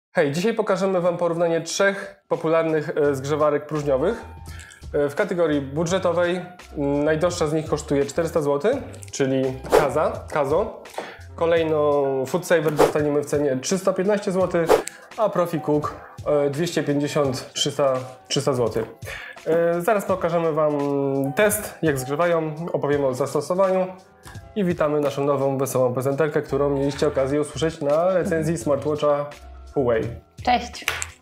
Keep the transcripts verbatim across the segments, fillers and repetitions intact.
Hej, dzisiaj pokażemy Wam porównanie trzech popularnych zgrzewarek próżniowych. W kategorii budżetowej najdroższa z nich kosztuje czterysta złotych, czyli Kaza, Kazo. Kolejno Food Saver dostaniemy w cenie trzysta piętnaście złotych, a Profi Cook dwieście pięćdziesiąt do trzystu złotych. Zaraz pokażemy Wam test, jak zgrzewają, opowiemy o zastosowaniu i witamy naszą nową, wesołą prezenterkę, którą mieliście okazję usłyszeć na recenzji smartwatcha Huawei. Cześć!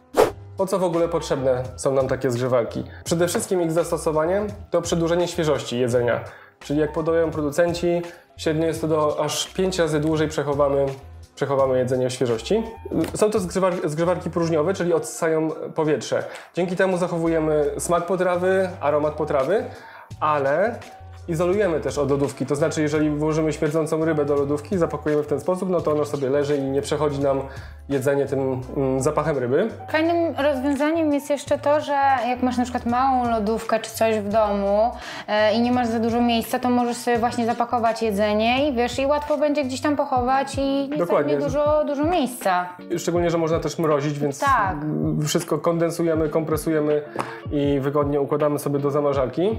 Po co w ogóle potrzebne są nam takie zgrzewarki? Przede wszystkim ich zastosowanie to przedłużenie świeżości jedzenia. Czyli jak podają producenci, średnio jest to do aż pięć razy dłużej przechowamy, przechowamy jedzenie w świeżości. Są to zgrzewar zgrzewarki próżniowe, czyli odsysają powietrze. Dzięki temu zachowujemy smak potrawy, aromat potrawy, ale izolujemy też od lodówki, to znaczy jeżeli włożymy śmierdzącą rybę do lodówki, zapakujemy w ten sposób, no to ono sobie leży i nie przechodzi nam jedzenie tym mm, zapachem ryby. Fajnym rozwiązaniem jest jeszcze to, że jak masz na przykład małą lodówkę czy coś w domu yy, i nie masz za dużo miejsca, to możesz sobie właśnie zapakować jedzenie i wiesz, i łatwo będzie gdzieś tam pochować i nie zajmie dużo, dużo miejsca. Szczególnie, że można też mrozić, więc tak. Wszystko kondensujemy, kompresujemy i wygodnie układamy sobie do zamrażarki.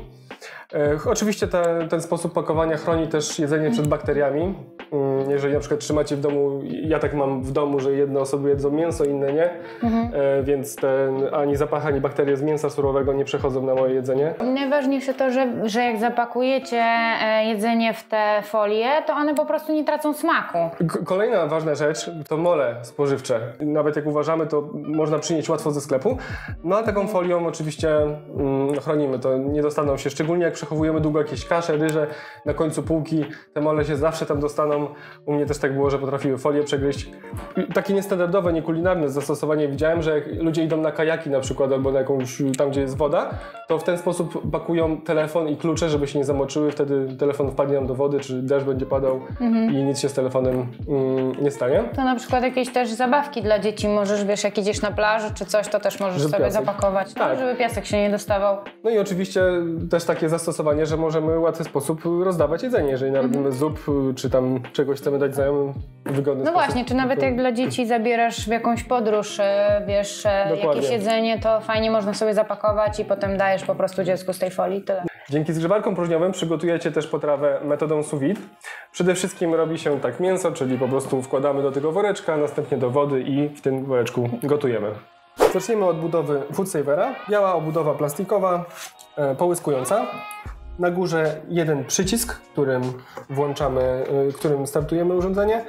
E, oczywiście te, ten sposób pakowania chroni też jedzenie przed bakteriami. Jeżeli na przykład trzymacie w domu, ja tak mam w domu, że jedne osoby jedzą mięso, inne nie, mhm. e, więc ten, ani zapach, ani bakterie z mięsa surowego nie przechodzą na moje jedzenie. Najważniejsze to, że, że jak zapakujecie jedzenie w te folie, to one po prostu nie tracą smaku. K kolejna ważna rzecz to mole spożywcze. Nawet jak uważamy, to można przynieść łatwo ze sklepu. No a taką folią oczywiście mm, chronimy to. Nie dostaną się, szczególnie jak przechowujemy długo jakieś kasze, ryże na końcu półki, te mole się zawsze tam dostaną. U mnie też tak było, że potrafiły folię przegryźć. Takie niestandardowe, niekulinarne zastosowanie widziałem, że jak ludzie idą na kajaki na przykład albo na jakąś, tam gdzie jest woda, to w ten sposób pakują telefon i klucze, żeby się nie zamoczyły, wtedy telefon wpadnie nam do wody, czy deszcz będzie padał mhm. i nic się z telefonem mm, nie stanie. To na przykład jakieś też zabawki dla dzieci możesz, wiesz, jak idziesz na plaży czy coś, to też możesz żeby sobie piasek. zapakować, tak. no, żeby piasek się nie dostawał. No i oczywiście też takie zastosowanie, że możemy w łatwy sposób rozdawać jedzenie, jeżeli narobimy mhm. zup, czy tam czegoś chcemy dać znajomym w wygodny no sposób. Właśnie, czy nawet jak dla dzieci zabierasz w jakąś podróż, wiesz, Dokładnie. jakieś jedzenie, to fajnie można sobie zapakować i potem dajesz po prostu dziecku z tej folii, tyle. Dzięki zgrzewarkom próżniowym przygotujecie też potrawę metodą sous vide. Przede wszystkim robi się tak mięso, czyli po prostu wkładamy do tego woreczka, następnie do wody i w tym woreczku gotujemy. Zaczniemy od budowy Food Savera. Biała obudowa plastikowa, e, połyskująca. Na górze jeden przycisk, którym włączamy, którym startujemy urządzenie.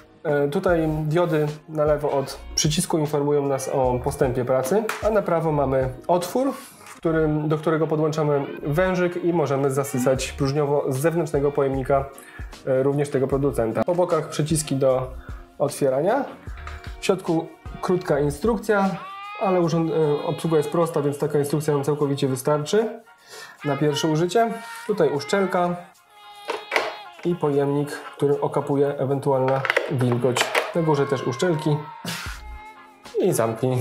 Tutaj diody na lewo od przycisku informują nas o postępie pracy, a na prawo mamy otwór, w którym, do którego podłączamy wężyk i możemy zasysać próżniowo z zewnętrznego pojemnika również tego producenta. Po bokach przyciski do otwierania. W środku krótka instrukcja, ale obsługa jest prosta, więc taka instrukcja nam całkowicie wystarczy. Na pierwsze użycie. Tutaj uszczelka i pojemnik, który okapuje ewentualna wilgoć. Na górze też uszczelki i zamknij.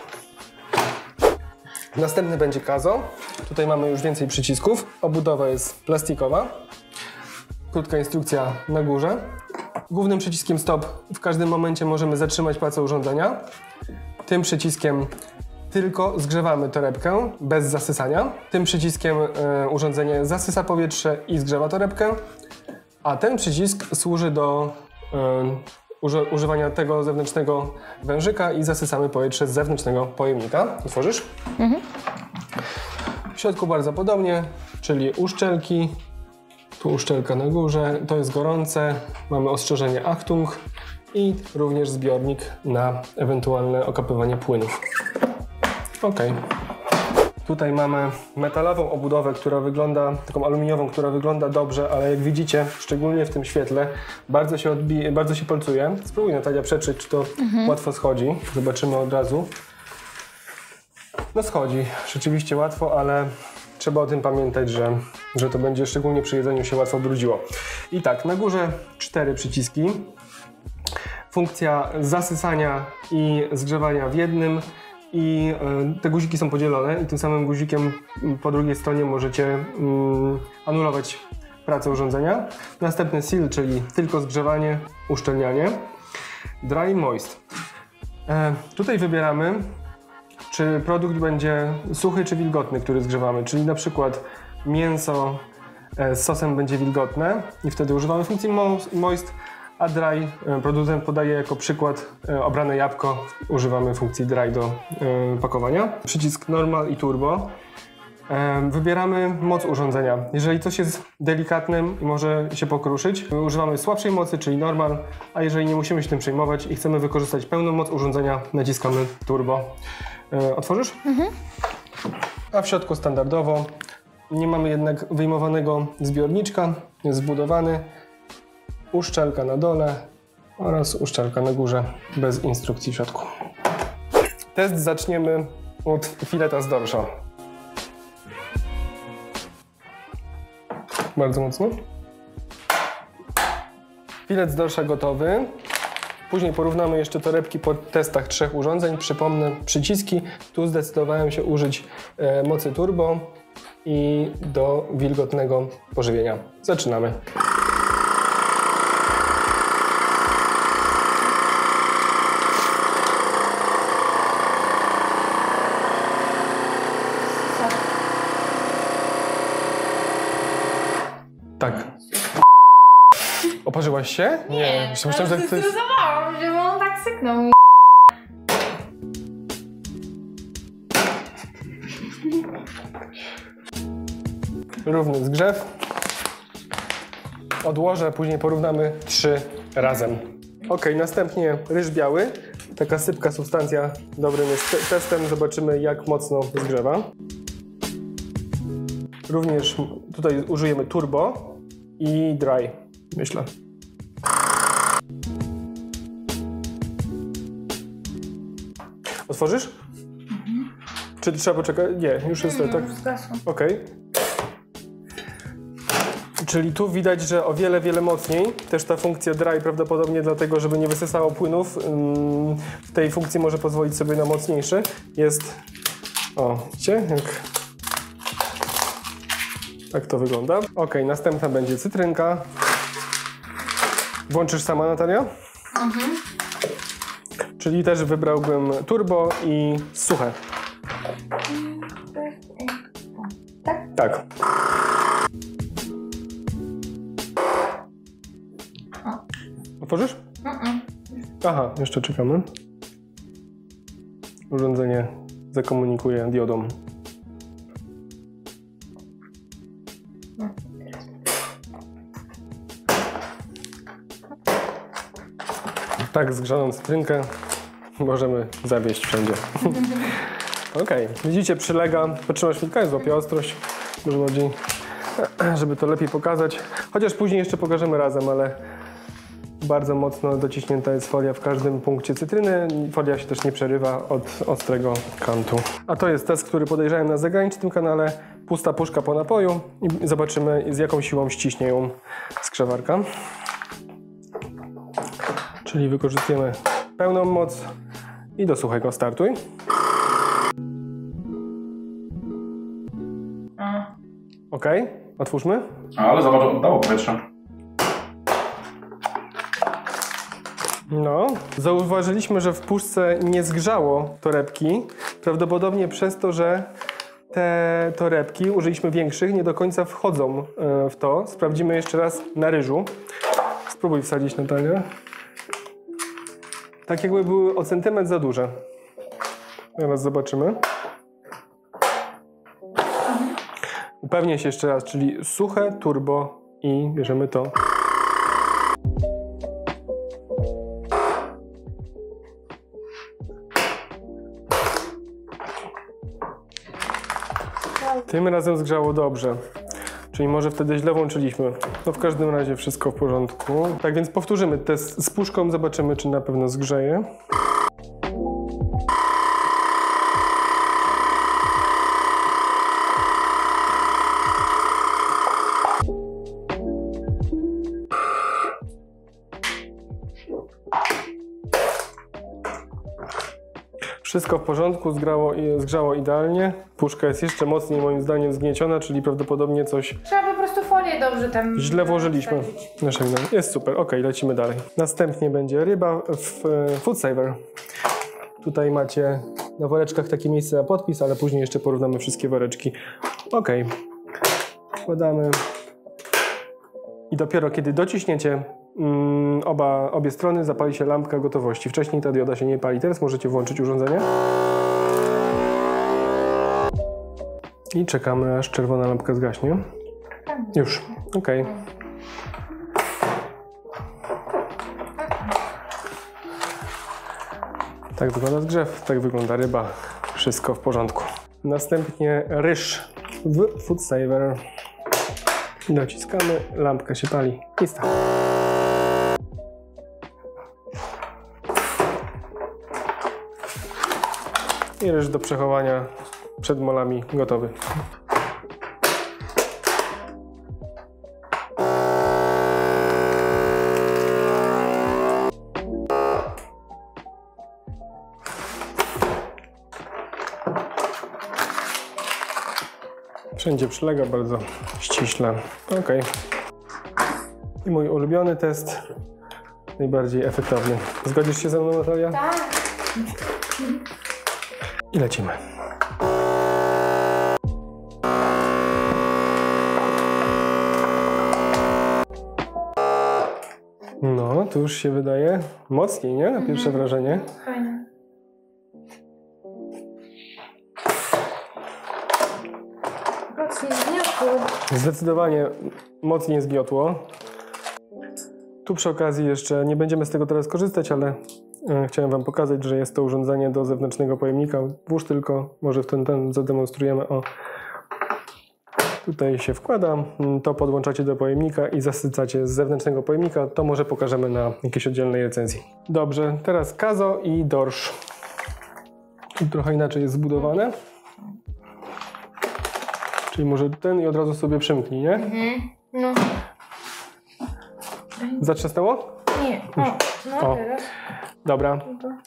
Następny będzie Kazo. Tutaj mamy już więcej przycisków. Obudowa jest plastikowa. Krótka instrukcja na górze. Głównym przyciskiem stop w każdym momencie możemy zatrzymać pracę urządzenia. Tym przyciskiem tylko zgrzewamy torebkę bez zasysania. Tym przyciskiem y, urządzenie zasysa powietrze i zgrzewa torebkę, a ten przycisk służy do y, uży używania tego zewnętrznego wężyka i zasysamy powietrze z zewnętrznego pojemnika. Otworzysz? Mhm. W środku bardzo podobnie, czyli uszczelki. Tu uszczelka na górze, to jest gorące, mamy ostrzeżenie Achtung i również zbiornik na ewentualne okapywanie płynów. Ok. Tutaj mamy metalową obudowę, która wygląda, taką aluminiową, która wygląda dobrze, ale jak widzicie, szczególnie w tym świetle, bardzo się odbije, bardzo się palcuje. Spróbuj, Natalia, przeczyć, czy to mhm. łatwo schodzi. Zobaczymy od razu. No schodzi, rzeczywiście łatwo, ale trzeba o tym pamiętać, że, że to będzie szczególnie przy jedzeniu się łatwo brudziło. I tak, na górze cztery przyciski. Funkcja zasysania i zgrzewania w jednym. I te guziki są podzielone i tym samym guzikiem po drugiej stronie możecie mm, anulować pracę urządzenia. Następny seal, czyli tylko zgrzewanie, uszczelnianie. Dry moist. E, tutaj wybieramy, czy produkt będzie suchy czy wilgotny, który zgrzewamy, czyli na przykład mięso z sosem będzie wilgotne i wtedy używamy funkcji moist, a dry producent podaje jako przykład obrane jabłko, używamy funkcji dry do pakowania. Przycisk normal i turbo. Wybieramy moc urządzenia. Jeżeli coś jest delikatnym i może się pokruszyć, używamy słabszej mocy, czyli normal, a jeżeli nie musimy się tym przejmować i chcemy wykorzystać pełną moc urządzenia, naciskamy turbo. Otworzysz? Mhm. A w środku standardowo. Nie mamy jednak wyjmowanego zbiorniczka, jest zbudowany, uszczelka na dole oraz uszczelka na górze, bez instrukcji w środku. Test zaczniemy od fileta z dorsza. Bardzo mocno. Filet z dorsza gotowy. Później porównamy jeszcze torebki po testach trzech urządzeń. Przypomnę przyciski. Tu zdecydowałem się użyć e, mocy turbo i do wilgotnego pożywienia. Zaczynamy. Tak. Oparzyłaś się? Nie, myślałem, że ty... Zdecydowałam, że on tak syknął mi. Równy zgrzew. Odłożę, później porównamy trzy razem. Ok, następnie ryż biały. Taka sypka substancja dobrym jest te testem. Zobaczymy, jak mocno zgrzewa. Również tutaj użyjemy turbo i dry, myślę. Otworzysz? Mhm. Czy trzeba poczekać? Nie, już jest mm, tak. Ok. Czyli tu widać, że o wiele, wiele mocniej. Też ta funkcja dry prawdopodobnie dlatego, żeby nie wysysało płynów. W tej funkcji może pozwolić sobie na mocniejszy. Jest... O, widzicie? Jak... Tak to wygląda. Ok, następna będzie cytrynka. Włączysz sama, Natalia? Mhm. Czyli też wybrałbym turbo i suche. Tak? Tak. Otworzysz? Mhm. Aha, jeszcze czekamy. Urządzenie zakomunikuje diodą. Tak, zgrzaną cytrynkę możemy zawieźć wszędzie. Ok, widzicie, przylega, potrzymasz chwilkę i złapie ostrość, może bardziej, żeby to lepiej pokazać. Chociaż później jeszcze pokażemy razem, ale bardzo mocno dociśnięta jest folia w każdym punkcie cytryny. Folia się też nie przerywa od ostrego kantu. A to jest test, który podejrzałem na zagranicznym kanale. Pusta puszka po napoju i zobaczymy, z jaką siłą ściśnie ją skrzywarka. Czyli wykorzystujemy pełną moc i do suchego startuj. Ok, otwórzmy. Ale zobacz, oddało powietrze. No, zauważyliśmy, że w puszce nie zgrzało torebki. Prawdopodobnie przez to, że te torebki, użyliśmy większych, nie do końca wchodzą w to. Sprawdzimy jeszcze raz na ryżu. Spróbuj wsadzić, Natalia. Tak jakby były o centymetr za duże. Teraz zobaczymy. Upewnię się jeszcze raz, czyli suche, turbo i bierzemy to. Tym razem zgrzało dobrze. Czyli może wtedy źle włączyliśmy. No w każdym razie wszystko w porządku. Tak więc powtórzymy test z puszką, zobaczymy, czy na pewno zgrzeje. Wszystko w porządku, zgrało, zgrzało idealnie. Puszka jest jeszcze mocniej moim zdaniem zgnieciona, czyli prawdopodobnie coś... Trzeba po prostu folię dobrze tam... Źle włożyliśmy. Jest super, ok, lecimy dalej. Następnie będzie ryba w Food Saver. Tutaj macie na woreczkach takie miejsce na podpis, ale później jeszcze porównamy wszystkie woreczki. Ok. Wkładamy. I dopiero kiedy dociśniecie mm, oba, obie strony, zapali się lampka gotowości. Wcześniej ta dioda się nie pali. Teraz możecie włączyć urządzenie. I czekamy, aż czerwona lampka zgaśnie. Już. Ok. Tak wygląda zgrzew, tak wygląda ryba. Wszystko w porządku. Następnie ryż w Food Saver. Dociskamy, lampka się pali i start. I ryż do przechowania przed molami gotowy. Wszędzie przylega bardzo ściśle. Ok. I mój ulubiony test, najbardziej efektowny. Zgodzisz się ze mną, Natalia? Tak. I lecimy. No, tu już się wydaje mocniej, nie? Na pierwsze Mhm. wrażenie. Fajnie. Mocniej zgniotło. Zdecydowanie mocniej zgniotło. Tu przy okazji jeszcze nie będziemy z tego teraz korzystać, ale e, chciałem Wam pokazać, że jest to urządzenie do zewnętrznego pojemnika. Włóż tylko, może w ten, ten zademonstrujemy. O, tutaj się wkłada, to podłączacie do pojemnika i zasycacie z zewnętrznego pojemnika. To może pokażemy na jakiejś oddzielnej recenzji. Dobrze, teraz kazo i dorsz. Tu trochę inaczej jest zbudowane. Czyli może ten i od razu sobie przymknij, nie? Mhm. No. Zatrzasnęło? Nie. O, no O. teraz. Dobra.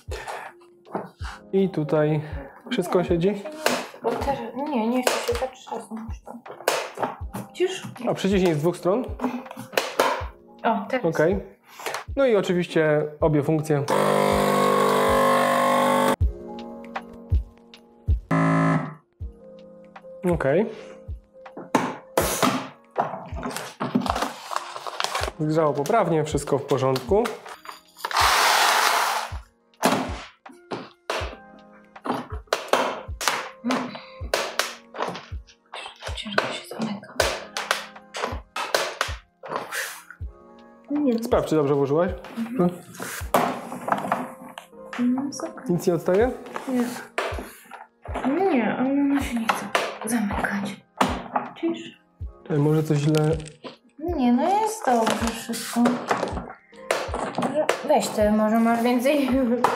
I tutaj wszystko siedzi? Bo teraz, nie, nie chcę się zatrzasnąć. Widzisz? A przyciśnij z dwóch stron. O, teraz. Ok. No i oczywiście obie funkcje. Ok. Zgrzało poprawnie, wszystko w porządku. Ciężko się zamyka. Sprawdź, czy dobrze włożyłaś. No, super. Nic nie odstaje? Nie. No nie, ale ona się nie chce zamykać. Czyż? Czy może coś źle... Nie, no jest dobrze wszystko. Może weź ty, może masz więcej.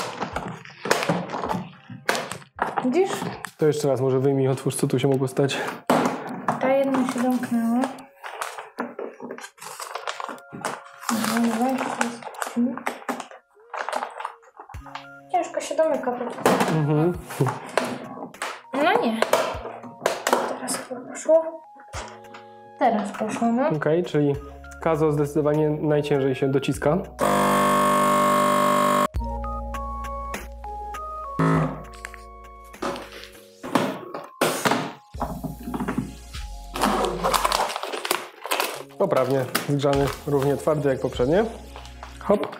Widzisz? To jeszcze raz może wyjmij, otwórz, co tu się mogło stać. Ta jedna się zamknęła. Dobra, dawaj, teraz. Ciężko się domyka. Mhm. No nie. Teraz chyba poszło. Teraz poszło, no. Ok, czyli kazo zdecydowanie najciężej się dociska. Poprawnie, zgrzany, równie twardy jak poprzednie. Hop.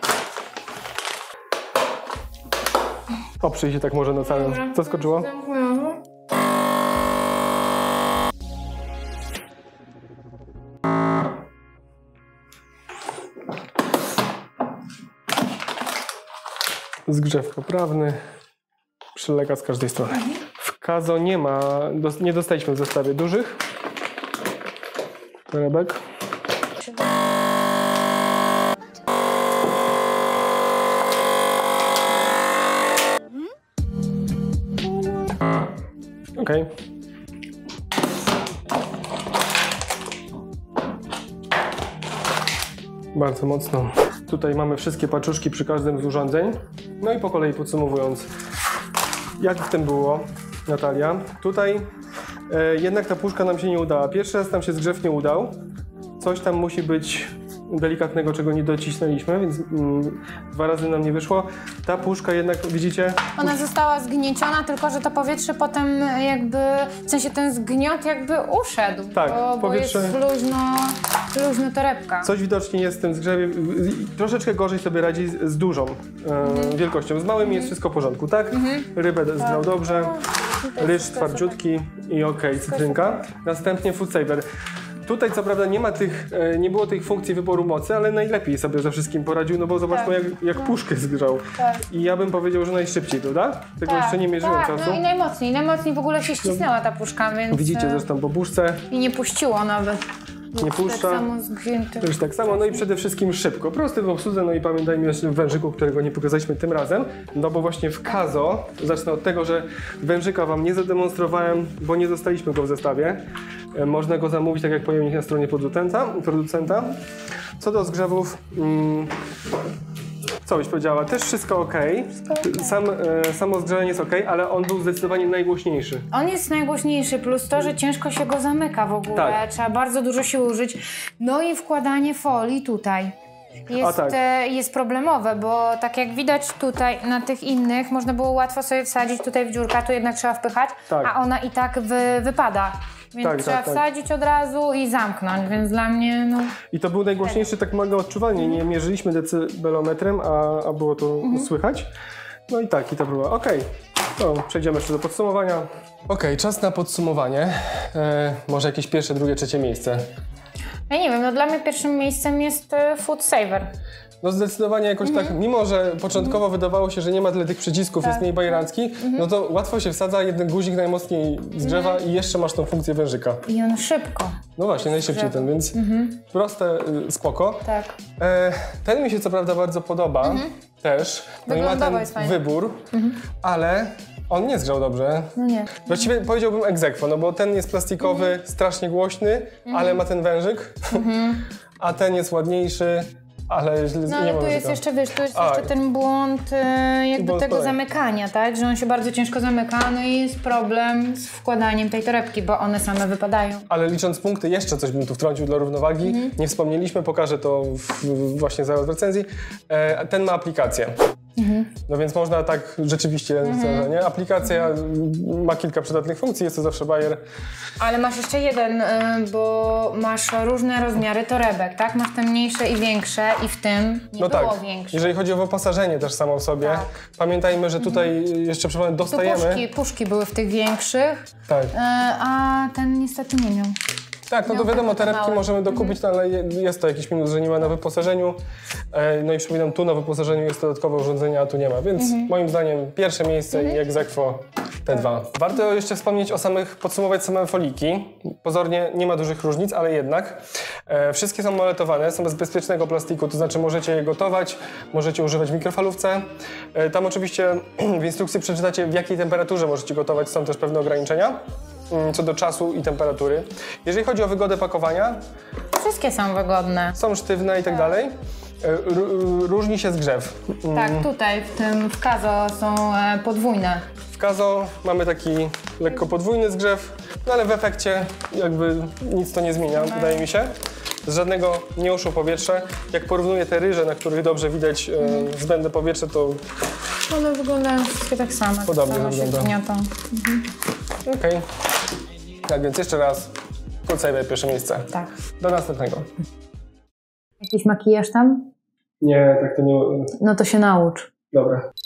Oprzyj się tak może na całym. Co skoczyło? Zamknęło. Zgrzew poprawny. Przylega z każdej strony. W kazo nie ma, dos- nie dostaliśmy w zestawie dużych torebek. Okej. Bardzo mocno. Tutaj mamy wszystkie paczuszki przy każdym z urządzeń. No i po kolei podsumowując, jak w tym było, Natalia? Tutaj e, jednak ta puszka nam się nie udała. Pierwszy raz nam się zgrzew nie udał. Coś tam musi być delikatnego, czego nie docisnęliśmy, więc mm, dwa razy nam nie wyszło. Ta puszka jednak, widzicie? Ona została zgnieciona, tylko że to powietrze potem jakby, w sensie ten zgniot jakby uszedł, Tak, bo, bo powietrze- jest luźno, luźno torebka. Coś widocznie jest w tym zgrzewie. Troszeczkę gorzej sobie radzi z, z dużą e, wielkością. Z małymi jest wszystko w porządku, tak? Rybę zgrał dobrze, ryż twardziutki i okej, cytrynka. Następnie Food Saver. Tutaj co prawda nie ma tych, e, nie było tych funkcji wyboru mocy, ale najlepiej sobie ze wszystkim poradził, no bo zobaczmy jak, jak puszkę zgrzał. Tak. I ja bym powiedział, że najszybciej, prawda? Tego Tak, jeszcze nie mierzyłem tak, czasu. no i najmocniej, najmocniej w ogóle się ścisnęła ta puszka, więc... Widzicie e, zresztą po puszce, I nie puściło nawet. nie Tak puszcza. samo zgięty. Też tak samo, no i przede wszystkim szybko. Prosty w obsłudze, no i pamiętajmy jeszcze w wężyku, którego nie pokazaliśmy tym razem, no bo właśnie w Kazo, zacznę od tego, że wężyka wam nie zademonstrowałem, bo nie dostaliśmy go w zestawie. E, Można go zamówić, tak jak pojemnik na stronie producenta. producenta. Co do zgrzewów, mm, co byś powiedziała? Też wszystko ok. Sam, e, samo zgrzanie jest ok, ale on był zdecydowanie najgłośniejszy. On jest najgłośniejszy, plus to, że ciężko się go zamyka w ogóle. Tak. Trzeba bardzo dużo siły użyć. No i wkładanie folii tutaj. Jest, tak. e, jest problemowe, bo tak jak widać tutaj na tych innych, można było łatwo sobie wsadzić tutaj w dziurkę, tu jednak trzeba wpychać, Tak. a ona i tak wy, wypada. Więc Tak, trzeba tak, tak. wsadzić od razu i zamknąć, więc dla mnie no... I to był najgłośniejszy tak mega odczuwalnie. Nie mierzyliśmy decybelometrem, a, a było to słychać. No i tak, i to było. Okej, to przejdziemy jeszcze do podsumowania. Okej, czas na podsumowanie. E, może jakieś pierwsze, drugie, trzecie miejsce. Ja nie wiem, no dla mnie pierwszym miejscem jest e, Food Saver. No zdecydowanie jakoś tak, mimo że początkowo wydawało się, że nie ma tyle tych przycisków, jest mniej bajerancki, no to łatwo się wsadza, jeden guzik najmocniej zgrzewa i jeszcze masz tą funkcję wężyka. I on szybko. No właśnie, najszybciej ten, więc proste, y, spoko. Tak. E, ten mi się co prawda bardzo podoba też, no i ma Wyglądowo ten jest fajny. wybór, ale on nie zgrzał dobrze. No nie. Właściwie powiedziałbym ex aequo, no bo ten jest plastikowy, strasznie głośny, ale ma ten wężyk, a ten jest ładniejszy, ale źle No nie ale ma tu jest wężyka. jeszcze, wiesz, tu jest A, jeszcze ten błąd e, jakby błąd tego kolei. zamykania, tak? Że on się bardzo ciężko zamyka, no i jest problem z wkładaniem tej torebki, bo one same wypadają. Ale licząc punkty, jeszcze coś bym tu wtrącił dla równowagi. Nie wspomnieliśmy, pokażę to w, właśnie zaraz w recenzji. E, ten ma aplikację. No więc można tak rzeczywiście, nie? Aplikacja ma kilka przydatnych funkcji, jest to zawsze bajer. Ale masz jeszcze jeden, y, bo masz różne rozmiary torebek, tak? Masz te mniejsze i większe i w tym nie No było tak, większe. jeżeli chodzi o wyposażenie też samo w sobie, Tak. pamiętajmy, że tutaj jeszcze przypomnę, Tu dostajemy. puszki, puszki były w tych większych, Tak. y, a ten niestety nie miał. Tak, no to Miał wiadomo, tylko te torebki małe. możemy dokupić, no, ale je- jest to jakiś minus, że nie ma na wyposażeniu. E, No i przypominam, tu na wyposażeniu jest dodatkowe urządzenie, a tu nie ma, więc moim zdaniem pierwsze miejsce i ex aequo te dwa. Warto jeszcze wspomnieć o samych, podsumować same foliki. Pozornie nie ma dużych różnic, ale jednak. E, wszystkie są moletowane, są z bezpiecznego plastiku, to znaczy możecie je gotować, możecie używać w mikrofalówce. E, tam oczywiście w instrukcji przeczytacie, w jakiej temperaturze możecie gotować, są też pewne ograniczenia mm, co do czasu i temperatury. Jeżeli chodzi o wygodę pakowania, Wszystkie są wygodne. są sztywne i tak dalej. E, ró- Różni się zgrzew. Tak, tutaj w tym w Kazo są e, podwójne. W Kazo mamy taki lekko podwójny zgrzew, no ale w efekcie jakby nic to nie zmienia, wydaje mi się. Z żadnego nie uszło powietrze. Jak porównuję te ryże, na których dobrze widać e, zbędne powietrze, to One wyglądają wszystkie tak samo. Podobnie tak samo się wygląda. gniotą. okej. Tak więc jeszcze raz, Food Saver pierwsze miejsce. Tak. Do następnego. Jakiś makijaż tam? Nie, tak to nie... No to się naucz. Dobra.